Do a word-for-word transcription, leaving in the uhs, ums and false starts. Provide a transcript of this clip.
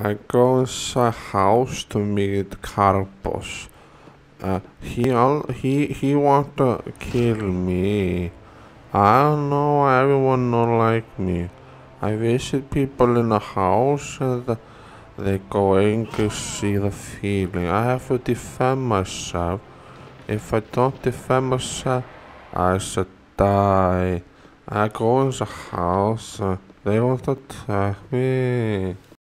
I go inside house to meet Carpos. Uh, he al- he he want to kill me. I don't know why everyone don't like me. I visit people in the house and they go angry, see the feeling. I have to defend myself. If I don't defend myself, I should die. I go in the house. Uh, they want to attack me.